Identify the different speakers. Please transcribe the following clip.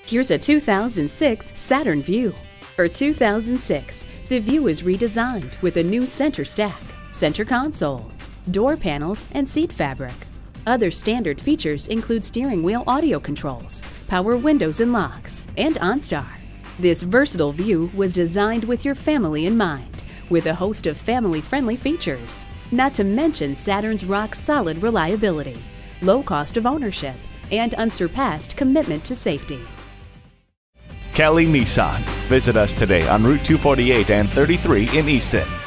Speaker 1: Here's a 2006 Saturn VUE. For 2006, the VUE is redesigned with a new center stack, center console, door panels, and seat fabric. Other standard features include steering wheel audio controls, power windows and locks, and OnStar. This versatile VUE was designed with your family in mind, with a host of family-friendly features, not to mention Saturn's rock-solid reliability, low cost of ownership, and unsurpassed commitment to safety.
Speaker 2: Kelly Nissan. Visit us today on Route 248 and 33 in Easton.